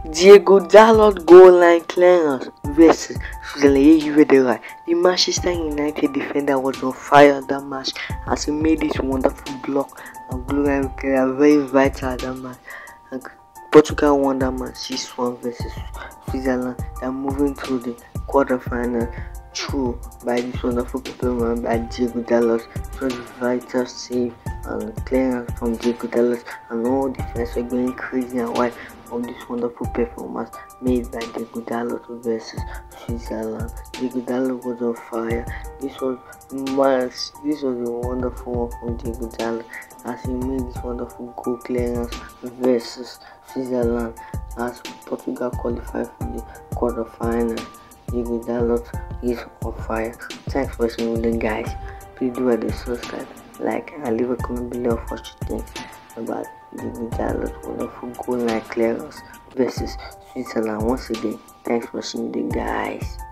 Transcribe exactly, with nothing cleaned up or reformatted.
Diago Dalot goal line clearance versus Switzerland. You read it right. The Manchester United defender was on fire that match as he made this wonderful block and glory clear, very vital that match. And Portugal won that match six one versus Switzerland. They're moving to the quarterfinal through by this wonderful performance by Diago Dalot. It was vital save and clearance from Diago Dalot, and all defense were going crazy and wild of this wonderful performance made by Diago Dalot versus Switzerland. Diago Dalot was on fire. This was much. This was a wonderful one from Diago Dalot as he made this wonderful goal clearance versus Switzerland as Portugal qualified for the quarterfinal. Diago Dalot is on fire. Thanks for watching, the guys. Please do hit the subscribe, like, and leave a comment below of what you think about Diago Dalot wonderful goal line clearance versus Switzerland. Once again, thanks for watching, the guys.